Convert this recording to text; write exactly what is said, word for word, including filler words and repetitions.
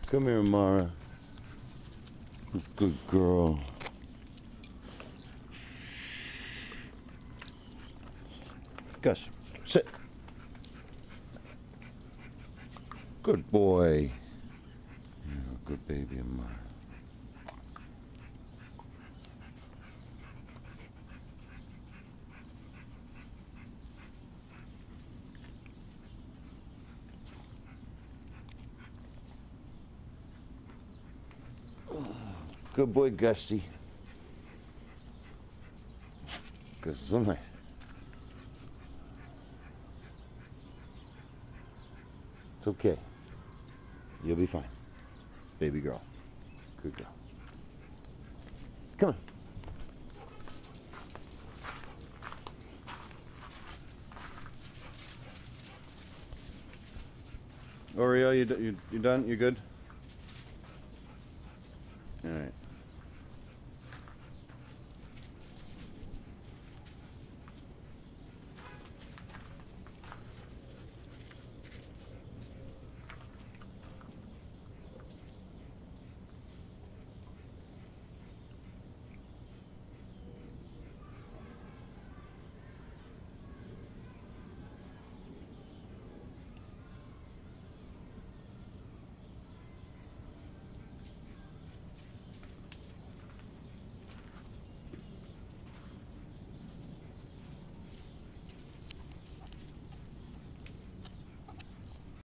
Come here, Mara. Good girl. Gus, sit. Good boy. You're a good baby, Mara. Good boy, Gusty. Gesundheit. It's okay. You'll be fine. Baby girl. Good girl. Come on. Oreo, you, you, you done? You good? All right.